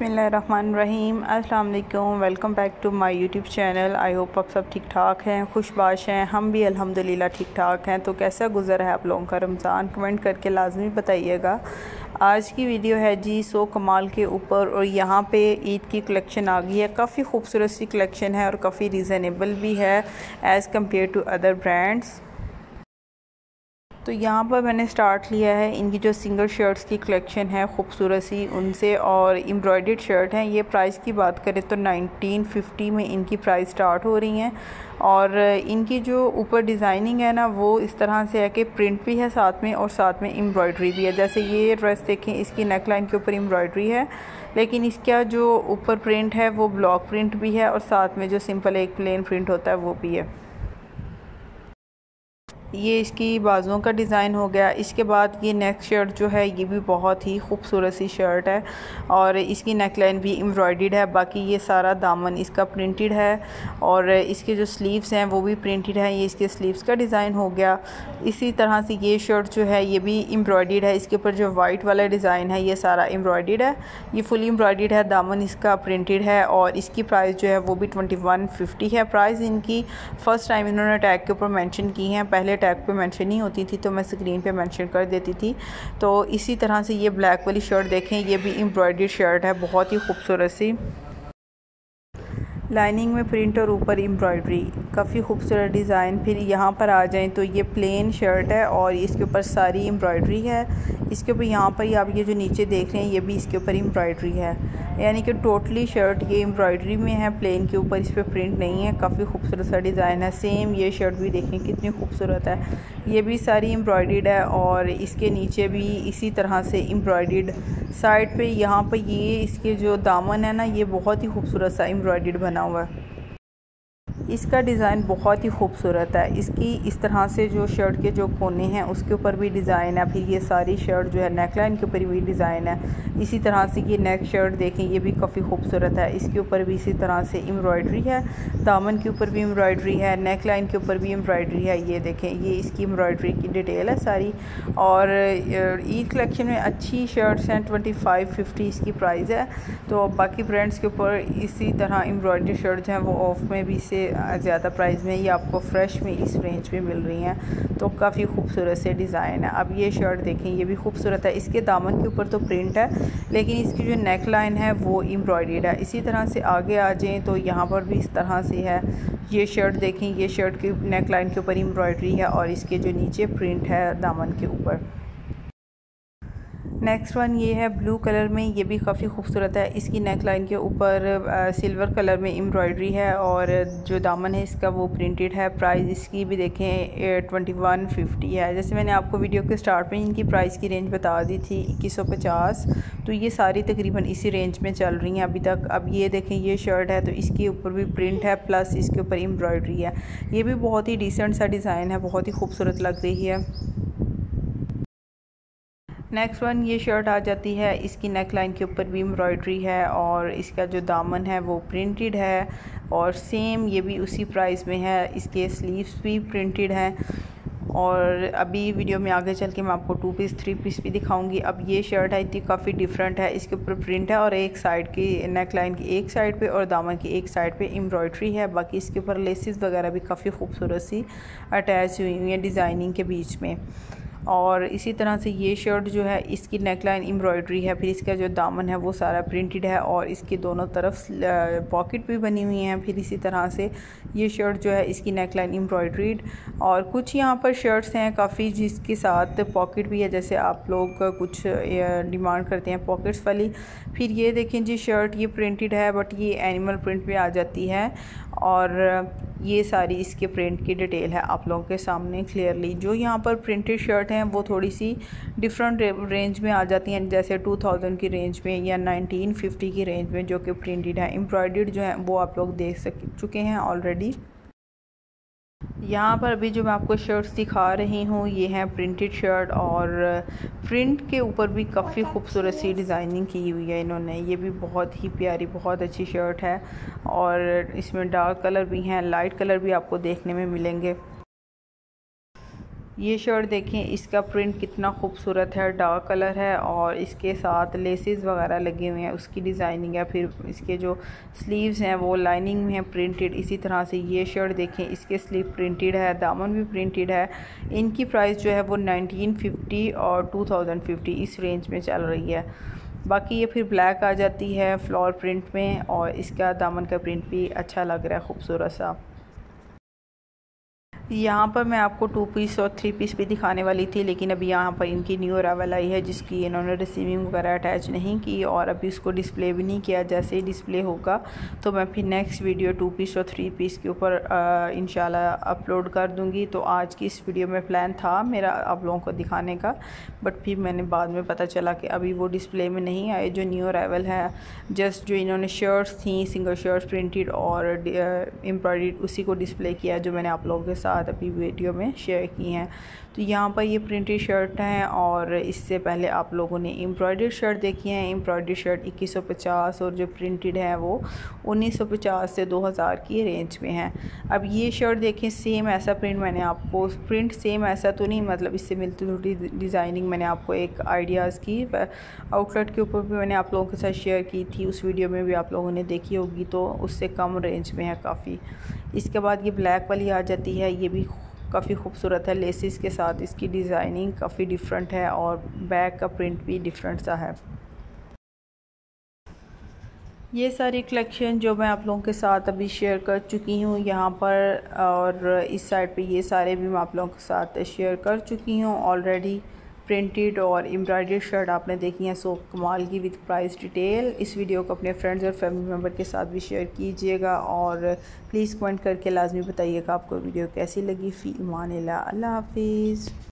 बिस्मिल्लाहिर्रहमानिर्रहीम। अस्सलाम वालेकुम। Welcome back to my YouTube channel. I hope आप सब ठीक ठाक हैं, खुशबाश हैं। हम भी अल्हम्दुलिल्लाह ठीक ठाक हैं। तो कैसा गुज़र है आप लोगों का रमज़ान, कमेंट करके लाजमी बताइएगा। आज की वीडियो है जी 100 कमाल के ऊपर, और यहाँ पे ईद की कलेक्शन आ गई है। काफ़ी खूबसूरत सी कलेक्शन है और काफ़ी रीज़नेबल भी है as compare to other brands. तो यहाँ पर मैंने स्टार्ट लिया है इनकी जो सिंगल शर्ट्स की कलेक्शन है खूबसूरत सी उनसे, और एम्ब्रॉयडर्ड शर्ट हैं। ये प्राइस की बात करें तो 1950 में इनकी प्राइस स्टार्ट हो रही हैं। और इनकी जो ऊपर डिज़ाइनिंग है ना, वो इस तरह से है कि प्रिंट भी है साथ में और साथ में एम्ब्रॉयडरी भी है। जैसे ये ड्रेस देखें, इसकी नेक लाइन के ऊपर एम्ब्रॉयडरी है, लेकिन इसका जो ऊपर प्रिंट है वो ब्लॉक प्रिंट भी है और साथ में जो सिंपल एक प्लेन प्रिंट होता है वो भी है। ये इसकी बाजुओं का डिज़ाइन हो गया। इसके बाद ये नेक शर्ट जो है ये भी बहुत ही खूबसूरत सी शर्ट है और इसकी नेक लाइन भी एम्ब्रॉयडर्ड है। बाकी ये सारा दामन इसका प्रिंटेड है और इसके जो स्लीव्स हैं वो भी प्रिंटेड है। ये इसके स्लीव्स का डिज़ाइन हो गया। इसी तरह से ये शर्ट जो है ये भी एम्ब्रॉयडर्ड है। इसके ऊपर जो वाइट वाला डिज़ाइन है ये सारा एम्ब्रॉयडर्ड है, ये फुली एम्ब्रॉयडर्ड है। दामन इसका प्रिंटेड है और इसकी प्राइस जो है वो भी 2150 है। प्राइस इनकी फ़र्स्ट टाइम इन्होंने टैग के ऊपर मेंशन की हैं, पहले टैग पे मेंशन नहीं होती थी तो मैं स्क्रीन पे मेंशन कर देती थी। तो इसी तरह से ये ब्लैक वाली शर्ट देखें, ये भी एम्ब्रॉयडर्ड शर्ट है, बहुत ही खूबसूरत सी लाइनिंग में प्रिंट और ऊपर एम्ब्रॉयडरी, काफ़ी खूबसूरत डिज़ाइन। फिर यहाँ पर आ जाएं तो ये प्लेन शर्ट है और इसके ऊपर सारी एम्ब्रॉयडरी है। इसके ऊपर यहाँ पर आप ये जो नीचे देख रहे हैं ये भी इसके ऊपर एम्ब्रॉयडरी है, यानी कि टोटली शर्ट ये एम्ब्रॉयडरी में है, प्लेन के ऊपर इस पर प्रिंट नहीं है। काफ़ी खूबसूरत सा डिज़ाइन है। सेम ये शर्ट भी देखें कितनी खूबसूरत है, ये भी सारी एम्ब्रॉयडर्ड है और इसके नीचे भी इसी तरह से एम्ब्रॉयडर्ड। साइड पे यहाँ पर ये इसके जो दामन है ना, ये बहुत ही खूबसूरत सा एम्ब्रॉयडर्ड बना हुआ है। इसका डिज़ाइन बहुत ही खूबसूरत है। इसकी इस तरह से जो शर्ट के जो कोने हैं उसके ऊपर भी डिज़ाइन है। फिर ये सारी शर्ट जो है नेक लाइन के ऊपर भी डिज़ाइन है। इसी तरह से ये नेक शर्ट देखें, ये भी काफ़ी खूबसूरत है। इसके ऊपर भी इसी तरह से एम्ब्रॉयडरी है, दामन के ऊपर भी एम्ब्रॉयडरी है, नेक लाइन के ऊपर भी एम्ब्रॉयडरी है। ये देखें, ये इसकी एम्ब्रॉयडरी की डिटेल है सारी। और ईद कलेक्शन में अच्छी शर्ट्स हैं, 2550 इसकी प्राइस है। तो बाकी ब्रांड्स के ऊपर इसी तरह एम्ब्रॉयडरी शर्ट जो हैं वो ऑफ में भी से ज़्यादा प्राइस में ये आपको फ्रेश में इस रेंज में मिल रही हैं। तो काफ़ी खूबसूरत से डिज़ाइन है। अब ये शर्ट देखें, ये भी खूबसूरत है। इसके दामन के ऊपर तो प्रिंट है, लेकिन इसकी जो नेक लाइन है वो एम्ब्रॉयडर्ड है। इसी तरह से आगे आ जाएँ तो यहाँ पर भी इस तरह से है। ये शर्ट देखें, ये शर्ट की नेक लाइन के ऊपर एम्ब्रॉयडरी है और इसके जो नीचे प्रिंट है दामन के ऊपर। नेक्स्ट वन ये है ब्लू कलर में, ये भी काफ़ी खूबसूरत है। इसकी नेक लाइन के ऊपर सिल्वर कलर में एम्ब्रॉयडरी है और जो दामन है इसका वो प्रिंटेड है। प्राइस इसकी भी देखें 2150 है। जैसे मैंने आपको वीडियो के स्टार्ट में इनकी प्राइस की रेंज बता दी थी 2150, तो ये सारी तकरीबन इसी रेंज में चल रही हैं अभी तक। अब ये देखें, ये शर्ट है तो इसके ऊपर भी प्रिंट है प्लस इसके ऊपर एम्ब्रॉयडरी है। ये भी बहुत ही डिसेंट सा डिज़ाइन है, बहुत ही खूबसूरत लग रही है। नेक्स्ट वन ये शर्ट आ जाती है, इसकी नेक लाइन के ऊपर भी एम्ब्रॉयडरी है और इसका जो दामन है वो प्रिंटेड है और सेम ये भी उसी प्राइस में है। इसके स्लीव्स भी प्रिंटेड हैं और अभी वीडियो में आगे चल के मैं आपको 2 पीस 3 पीस भी दिखाऊंगी। अब ये शर्ट है, इतनी काफ़ी डिफरेंट है। इसके ऊपर प्रिंट है और एक साइड की नेक लाइन की एक साइड पे और दामन की एक साइड पे एम्ब्रॉयडरी है। बाकी इसके ऊपर लेसेस वगैरह भी काफ़ी खूबसूरत सी अटैच हुई हुई हैं डिज़ाइनिंग के बीच में। और इसी तरह से ये शर्ट जो है इसकी नेक लाइन एम्ब्रॉयडरी है, फिर इसका जो दामन है वो सारा प्रिंटेड है और इसकी दोनों तरफ पॉकेट भी बनी हुई हैं। फिर इसी तरह से ये शर्ट जो है इसकी नेक लाइन एम्ब्रॉयडरीड, और कुछ यहाँ पर शर्ट्स हैं काफ़ी जिसके साथ पॉकेट भी है, जैसे आप लोग कुछ डिमांड करते हैं पॉकेट्स वाली। फिर ये देखें जी शर्ट, ये प्रिंटेड है बट ये एनिमल प्रिंट में आ जाती है और ये सारी इसके प्रिंट की डिटेल है आप लोगों के सामने क्लियरली। जो यहाँ पर प्रिंटेड शर्ट हैं वो थोड़ी सी डिफरेंट रेंज में आ जाती हैं, जैसे 2000 की रेंज में या 1950 की रेंज में, जो कि प्रिंटेड है। एम्ब्रॉयडर्ड जो है वो आप लोग देख चुके हैं ऑलरेडी। यहाँ पर अभी जो मैं आपको शर्ट्स दिखा रही हूँ ये हैं प्रिंटेड शर्ट और प्रिंट के ऊपर भी काफ़ी खूबसूरत सी डिज़ाइनिंग की हुई है इन्होंने। ये भी बहुत ही प्यारी, बहुत अच्छी शर्ट है और इसमें डार्क कलर भी हैं, लाइट कलर भी आपको देखने में मिलेंगे। ये शर्ट देखें, इसका प्रिंट कितना खूबसूरत है, डार्क कलर है और इसके साथ लेसेस वगैरह लगे हुए हैं, उसकी डिज़ाइनिंग है। फिर इसके जो स्लीव्स हैं वो लाइनिंग में हैं प्रिंटेड। इसी तरह से ये शर्ट देखें, इसके स्लीव प्रिंटेड है, दामन भी प्रिंटेड है। इनकी प्राइस जो है वो 1950 और 2050 इस रेंज में चल रही है। बाकी ये फिर ब्लैक आ जाती है फ्लोर प्रिंट में और इसका दामन का प्रिंट भी अच्छा लग रहा है, खूबसूरत सा। यहाँ पर मैं आपको 2 पीस और 3 पीस भी दिखाने वाली थी, लेकिन अभी यहाँ पर इनकी न्यू अराइवल आई है जिसकी इन्होंने रिसीविंग वगैरह अटैच नहीं की और अभी उसको डिस्प्ले भी नहीं किया। जैसे ही डिस्प्ले होगा तो मैं फिर नेक्स्ट वीडियो 2 पीस और 3 पीस के ऊपर इंशाल्लाह अपलोड कर दूँगी। तो आज की इस वीडियो में प्लान था मेरा आप लोगों को दिखाने का, बट फिर मैंने बाद में पता चला कि अभी वो डिस्प्ले में नहीं आए जो न्यू अराइवल है। जस्ट जो इन्होंने शर्ट्स थी, सिंगल शर्ट्स प्रिंटेड और एम्ब्रॉयडर्ड, उसी को डिस्प्ले किया जो मैंने आप लोगों के साथ अभी वीडियो में शेयर की हैं। तो यहाँ पर ये प्रिंटेड शर्ट हैं और इससे पहले आप लोगों ने एम्ब्रॉयडर्ड शर्ट देखी है। एम्ब्रॉयडर्ड शर्ट 2150 और जो प्रिंटेड है वो 1950 से 2000 की रेंज में है। अब ये शर्ट देखें, सेम ऐसा प्रिंट मैंने आपको, प्रिंट सेम ऐसा तो नहीं, मतलब इससे मिलती जुलती डिज़ाइनिंग मैंने आपको एक आइडियाज़ की आउटलेट के ऊपर भी मैंने आप लोगों के साथ शेयर की थी, उस वीडियो में भी आप लोगों ने देखी होगी। तो उससे कम रेंज में है काफ़ी। इसके बाद ये ब्लैक वाली आ जाती है, ये भी काफ़ी खूबसूरत है। लेसिस के साथ इसकी डिज़ाइनिंग काफ़ी डिफरेंट है और बैक का प्रिंट भी डिफरेंट सा है। ये सारी कलेक्शन जो मैं आप लोगों के साथ अभी शेयर कर चुकी हूँ यहाँ पर, और इस साइड पे ये सारे भी मैं आप लोगों के साथ शेयर कर चुकी हूँ ऑलरेडी। प्रिंटेड और एम्ब्रॉयडर्ड शर्ट आपने देखी हैं सो कमाल की, विद प्राइस डिटेल। इस वीडियो को अपने फ्रेंड्स और फैमिली मेम्बर के साथ भी शेयर कीजिएगा और प्लीज़ कमेंट करके लाजमी बताइएगा आपको वीडियो कैसी लगी। फ़ी अमान अल्लाह, अल्लाह हाफिज़।